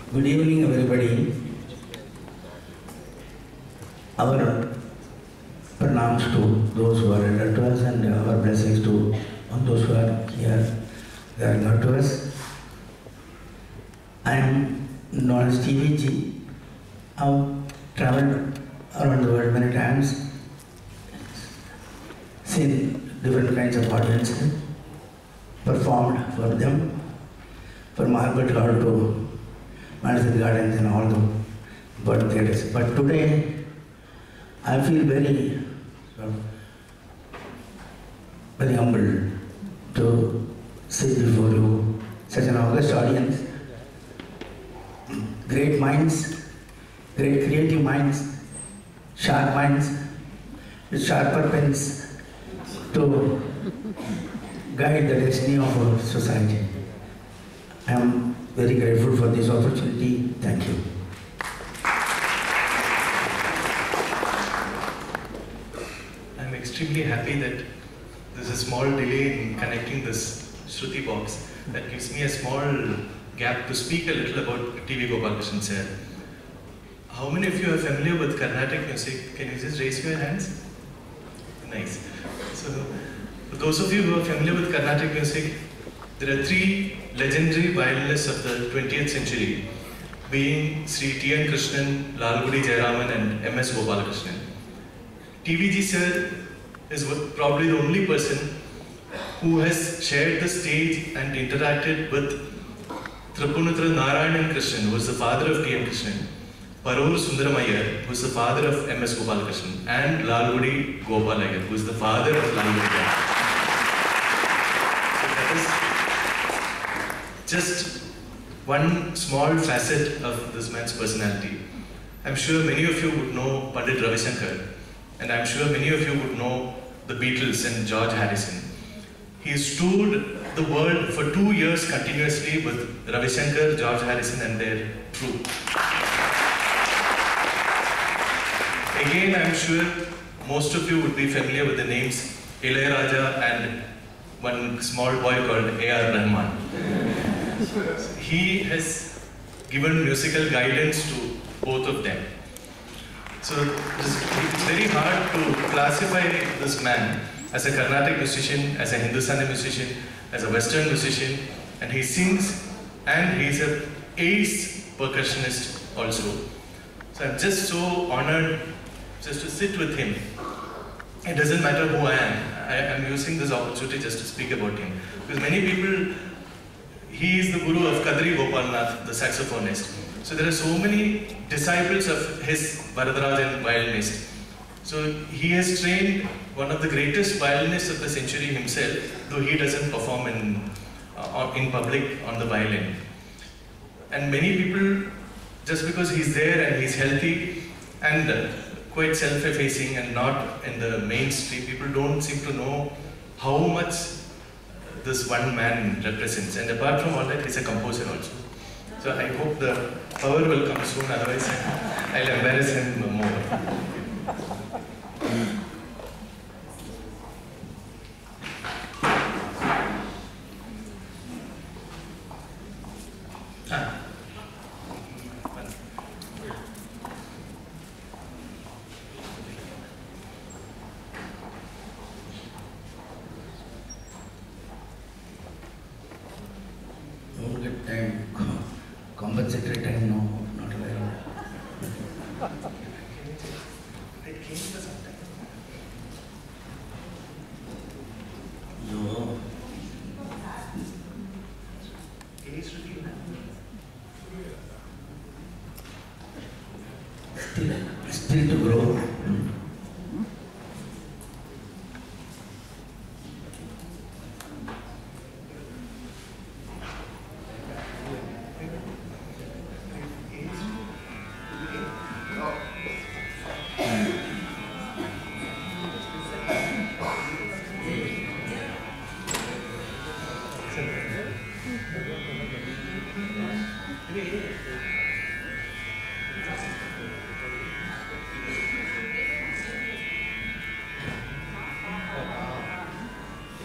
Good evening, everybody. Our pranams to those who are elder to us and our blessings to all those who are here, they are not to us. I am known as T.V.G. I've traveled around the world many times, seen different kinds of audiences, performed for them, from Albert Hall to Madison Gardens and all the bird theatres. But today, I feel very humbled to sit before you, such an august audience. Great minds, great creative minds, sharp minds, with sharper pens to guide the destiny of our society. I am very grateful for this opportunity. Thank you. I'm extremely happy that there's a small delay in connecting this Shruti box that gives me a small gap to speak a little about T.V. Gopalakrishnan sir. How many of you are familiar with carnatic music? Can you just raise your hands? Nice. So, for those of you who are familiar with carnatic music, there are three legendary violinists of the 20th century, being Sri T.N. Krishnan, Lalgudi Jayaraman and M.S. Gopalakrishnan. T.V.G. sir is probably the only person who has shared the stage and interacted with Tripunatra Narayanan Krishnan, who was the father of T.N. Krishnan, Parur Sundaramaiah, who was the father of M.S. Gopalakrishnan, and Lalgudi Gopalakrishnan, who was the father of Lalgudi Jayaraman. Just one small facet of this man's personality. I'm sure many of you would know Pandit Ravi Shankar, and I'm sure many of you would know the Beatles and George Harrison. He's toured the world for 2 years continuously with Ravi Shankar, George Harrison and their troupe. Again, I'm sure most of you would be familiar with the names Ilayaraja and one small boy called A.R. Rahman. He has given musical guidance to both of them. So it's very hard to classify this man as a Carnatic musician, as a Hindustani musician, as a Western musician, and he sings and he's an ace percussionist also. So I'm just so honored just to sit with him. It doesn't matter who I am. I'm using this opportunity just to speak about him. Because many people, he is the guru of Kadri Gopalnath, the saxophonist. So there are so many disciples of his Varadarajan violinist. So he has trained one of the greatest violinists of the century himself, though he doesn't perform in public on the violin. And many people, just because he's there and he's healthy and quite self-effacing and not in the mainstream, people don't seem to know how much this one man represents. And apart from all that, he's a composer also. So I hope the power will come soon, otherwise I'll embarrass him more. Compensatory time, no, not allowed. It came for some time. No. Still to grow.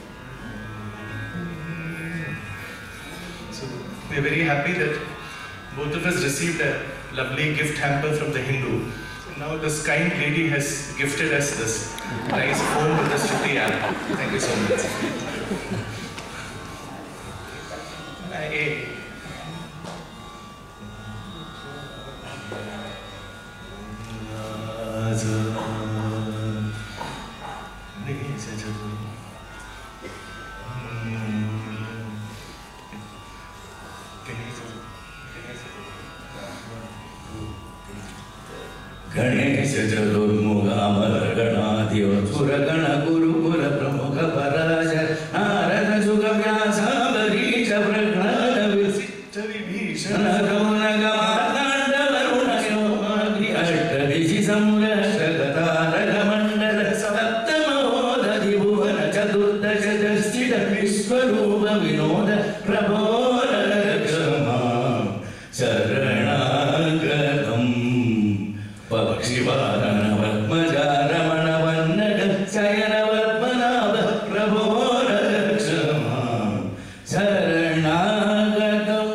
We're very happy that both of us received a lovely gift hamper from the Hindu. Now this kind lady has gifted us this nice phone with the Sruthi app. Thank you so much. Ganesh चतुर्मुख अमर गणाधिप सुरगण गुरुकुल प्रमुख पराशर नारद सुख व्यास अम्बरीश प्रह्लाद वशिष्ठ विभीषण रौनक मार्तांड वरुण सोमाग्नि अष्टऋषि संरक्षक तारक मंडल सप्तमोदधि भुवन चतुर्दश दर्शित विश्वरूप विनोद प्रभो रक्ष मां शरणागतम् पक्षिवाहन पद्मजा रमण वन्नक शयन पद्मनाभ प्रभो रक्ष मां शरणागतम्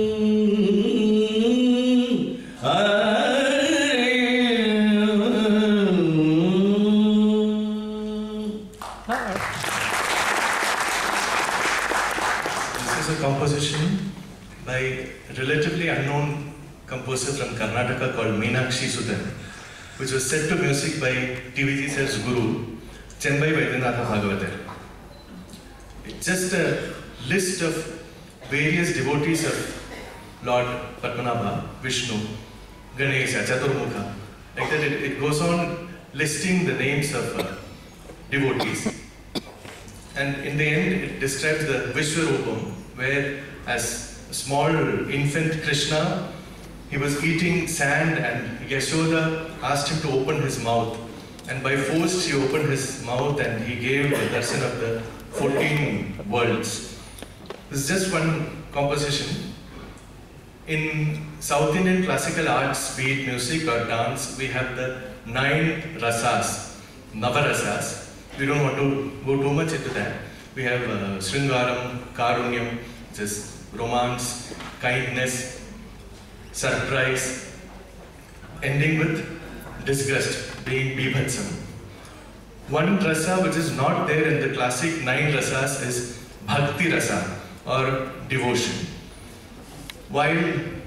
This is a composition by relatively unknown composer from Karnataka called Meenakshi Sudan, which was set to music by T.V.G. sir's guru, Chennai Bhagavatar. It's just a list of various devotees of Lord Padmanabha, Vishnu, Ganesha, Chaturmukha. Like that, it goes on listing the names of devotees. And in the end, it describes the Vishwarupam, where as a small infant Krishna, he was eating sand and Yashoda asked him to open his mouth. And by force he opened his mouth and he gave the darshan of the 14 worlds. This is just one composition. In South Indian classical arts, be it music or dance, we have the 9 rasas, Navarasas. We don't want to go too much into that. We have Sringaram, Karunyam, which is romance, kindness, surprise, ending with disgust, being bibhatsam. One rasa which is not there in the classic 9 rasas is bhakti rasa or devotion. While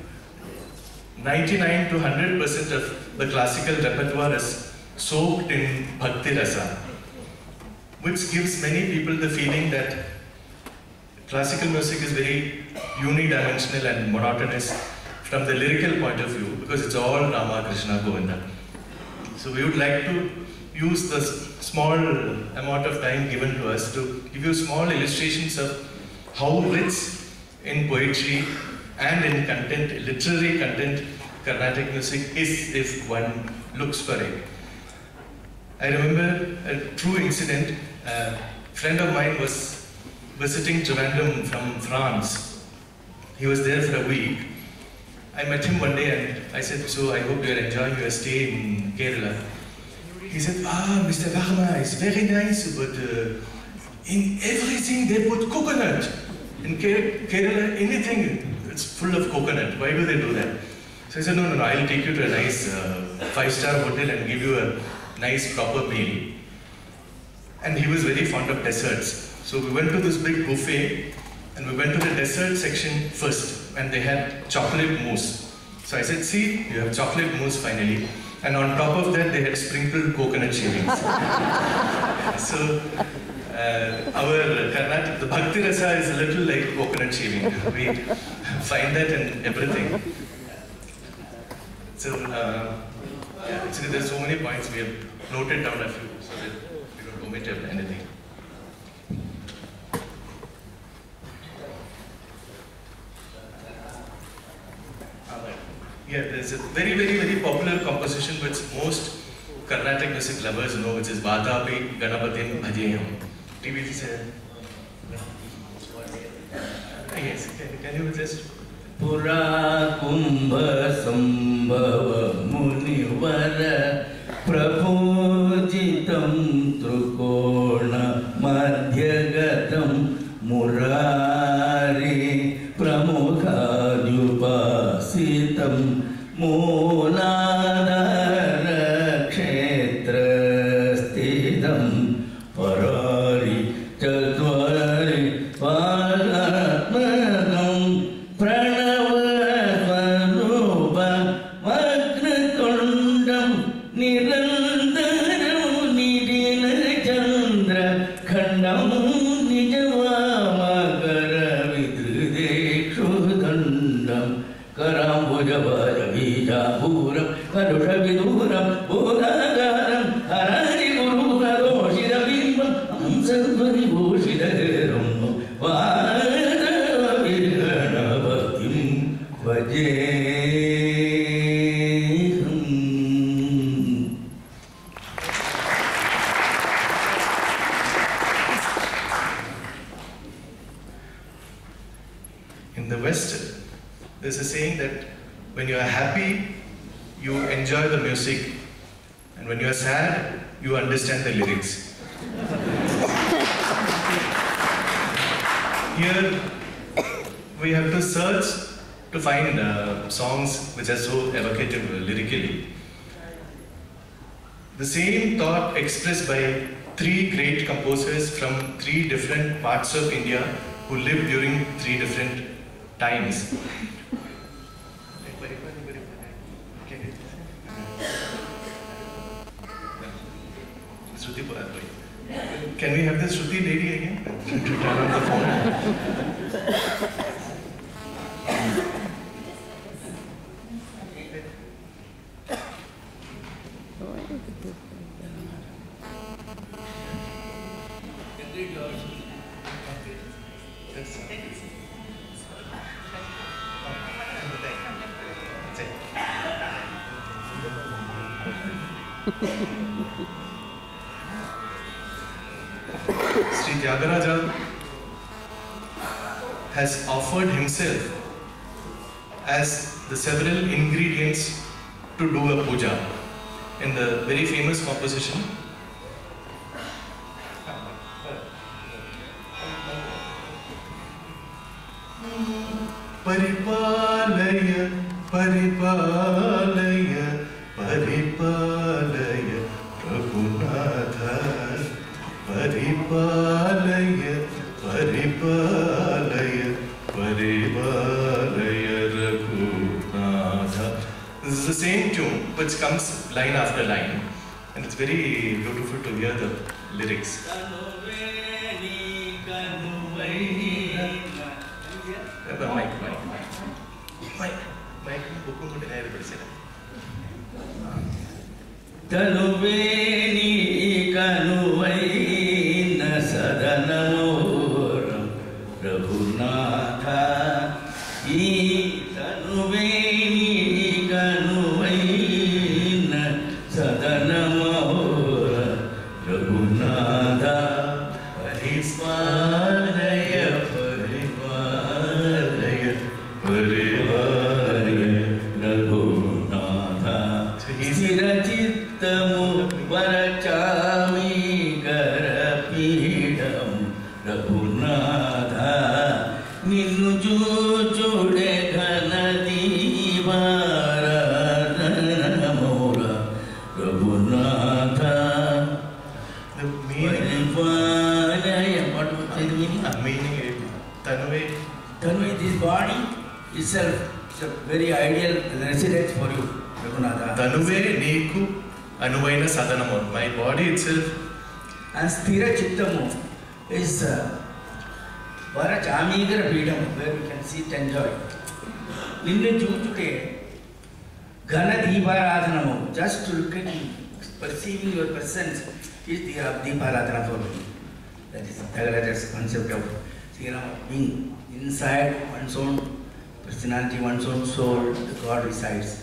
99 to 100% of the classical repertoire is soaked in bhakti rasa, which gives many people the feeling that classical music is very unidimensional and monotonous from the lyrical point of view, because it's all Rama, Krishna, Govinda. So we would like to use the small amount of time given to us to give you small illustrations of how rich in poetry and in content, literary content, Carnatic music is if one looks for it. I remember a true incident. A friend of mine was visiting Trivandrum from France. He was there for a week. I met him one day and I said, so I hope you are enjoying your stay in Kerala. He said, Mr. Varma, it's very nice, but in everything they put coconut. In Kerala, anything, it's full of coconut. Why do they do that? So I said, no, I'll take you to a nice 5-star hotel and give you a nice proper meal. And he was very fond of desserts. So we went to this big buffet and we went to the dessert section first. And they had chocolate mousse. So I said, see, you have chocolate mousse finally. And on top of that, they had sprinkled coconut shavings. So our Carnatic, the Bhakti Rasa is a little like coconut shaving. We find that in everything. So, yeah, actually there's so many points, we have noted down a few so that we don't omit anything. Yeah, there's a very, very, very popular composition which most Carnatic music lovers know, which is Vadapi Ganapatim Bhajeyam. T.V.G. said. Yes, can you just... Pura Kumbha Sambhava Munivara Prabhujitam Trukona Madhyagatam Murari Pramukha Dupasi Suditam Mooladhara Kshetra Sthidam Parari Chatvari Palatmakam Pranava Magnatundam Nirandaram Nidina Chandra Khandam Nijavamakara Vidridekshudandam Karambujavara Vijapuram Karushaviduram Bodhagaram Harari Gurura Doshida Bimbam Amsatvari Bhushidaram Vada Virganavatim Vajeham. In the West, there's a saying that when you are happy, you enjoy the music, and when you are sad, you understand the lyrics. Here, we have to search to find songs which are so evocative lyrically. The same thought expressed by three great composers from three different parts of India who lived during three different times. Sruthi, can we have the Sruthi lady again? To turn on the phone. Sri Tyagaraja has offered himself as the several ingredients to do a puja in the very famous composition Paripalaya, Paripalaya, Paripalaya, Raghunatha, Paripalaya, Paripalaya, Paripalaya, Raghunatha. This is the same tune which comes line after line, and it's very beautiful to hear the lyrics. Tanuveni kanuvaina sadanamoram Raghunatha. Tanuveni kanuvaina sadanamoram Raghunatha. Paripalaya, Paripalaya, Paripalaya, Raghunatha. Sirachittamu varachami garapidam Raghunatha. Ninnu chuchude ghanadivaradhanamura Raghunatha. The meaning, what was the meaning? Meaning is Tanve. Tanve, this body itself is a very ideal residence for you, Raghunatha. Tanuve Neeku Anuvaina Sadanamon. My body itself. And Sthira Chittamu is Varachamigara freedom, where we can sit and enjoy. Ninnu Chuchude Ghanadivaradhanamo, just to look at you, perceiving your presence is the Deeparadhana for me. That is Tyagaraja's concept of being inside one's own personality, one's own soul, the God resides.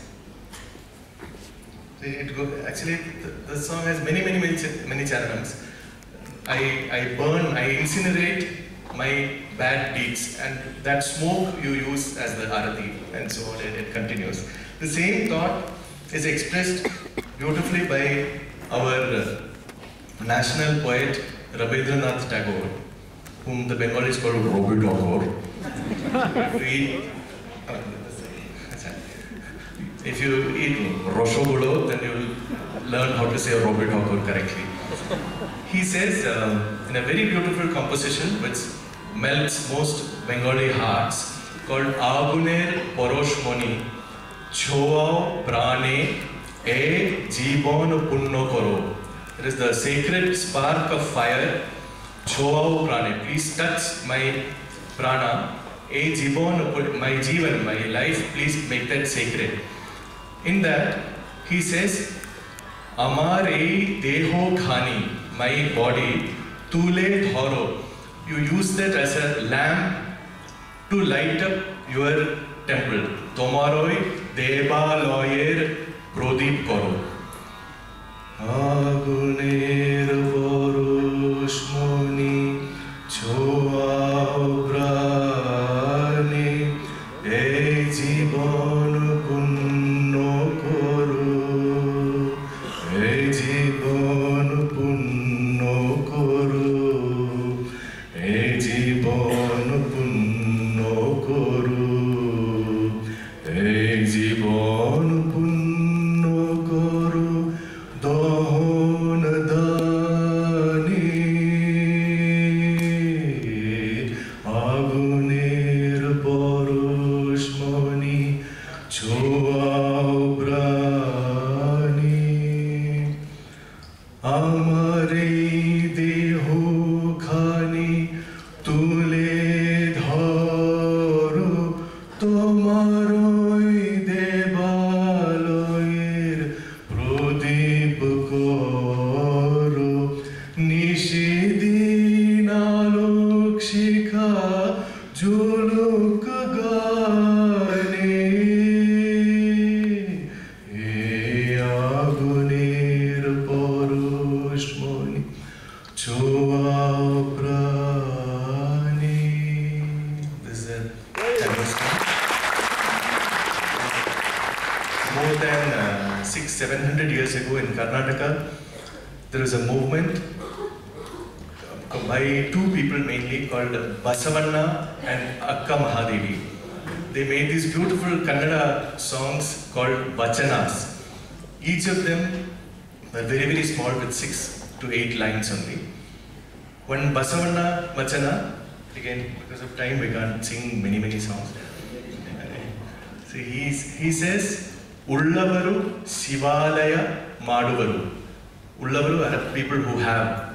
Actually, the song has many charanams. I burn, I incinerate my bad deeds, and that smoke you use as the arati, and so on, it continues. The same thought is expressed beautifully by our national poet Rabindranath Tagore, whom the Bengalis call Robi Tagore. If you eat Roshogulo, then you will learn how to say a Robert Hawker correctly. He says in a very beautiful composition which melts most Bengali hearts, called Aguner Poroshmoni Choao Prane E Jibon Punno Koro. It is the sacred spark of fire, Choao Prane. Please touch my prana, E Jibon, my Jivan, my life, please make that sacred. In that, he says, Amar E Deho Khani, my body, Tule Dhoro. You use that as a lamp to light up your temple. Tomaroi Deva Loyer Prodip Koro. Aguner Poroshmoni Choao Prane E Jibon Punno Koro E Jibon Punno Koro E Jibon Punno Koro E Jibon Punno Koro Don Dani Aguner Poroshmoni Choao Prane Amare Deho Khani Tule Dhoro Tomaroi Devaloyer Prodip Koro Nishidina Lokshika Juluk Gane E Aguner Poroshmoni Choao Prane. This is a more than 600-700 years ago in Karnataka, there was a movement by two people mainly called Basavanna and Akka Mahadevi. They made these beautiful Kannada songs called Vachanas. Each of them were very, very small with 6 to 8 lines only. One Basavanna Vachana, again because of time we can't sing many songs. So he says, Ullavaru Shivalaya Maduvaru. Ullavaru are people who have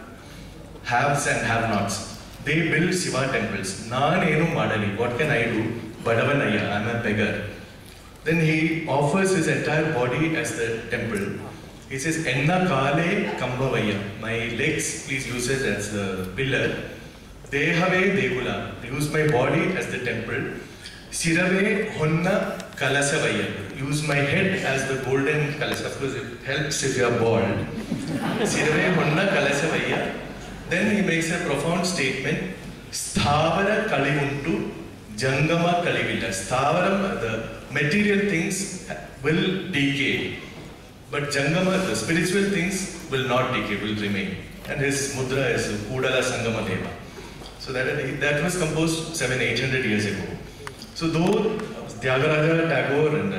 haves and have-nots. They build Shiva temples. Naan enu madali. What can I do? Badavanaya, I am a beggar. Then he offers his entire body as the temple. He says, Enna kale kambavaya. My legs, please use it as the pillar. Dehave devula. Use my body as the temple. Sirave honna kalasavaya. Use my head as the golden kalasa. Of course, it helps if you are bald. Sirave honna kalasavaya. Then he makes a profound statement. Sthavara kalivuntu jangama kalivilla. Sthavaram, the material things will decay. But jangama, the spiritual things will not decay, will remain. And his mudra is Kudala Sangama Deva. So that was composed 700-800 years ago. So though Tyagaraja, Tagore and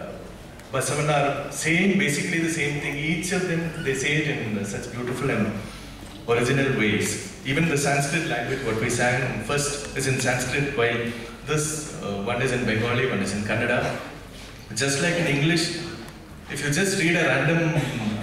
Basavanna are saying basically the same thing, each of them, they say it in such beautiful and original ways. Even the Sanskrit language, what we sang first is in Sanskrit, while this one is in Bengali, one is in Kannada. Just like in English, if you just read a random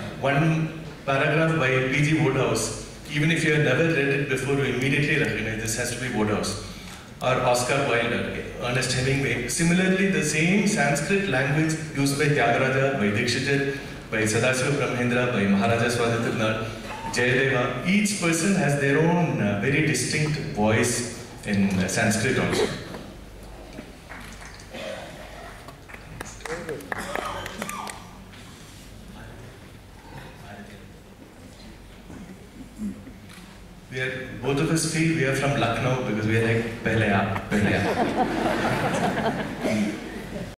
one paragraph by P.G. Wodehouse, even if you have never read it before, you immediately recognize this has to be Wodehouse. Or Oscar Wilde, Ernest Hemingway. Similarly, the same Sanskrit language used by Tyagaraja, by Dikshitar, by Sadasiva Brahmendra, by Maharaja Swadhitirnar, Jayadeva, each person has their own very distinct voice in Sanskrit also. Both of us feel we are from Lucknow because we are like Pehle aap, Pehle aap.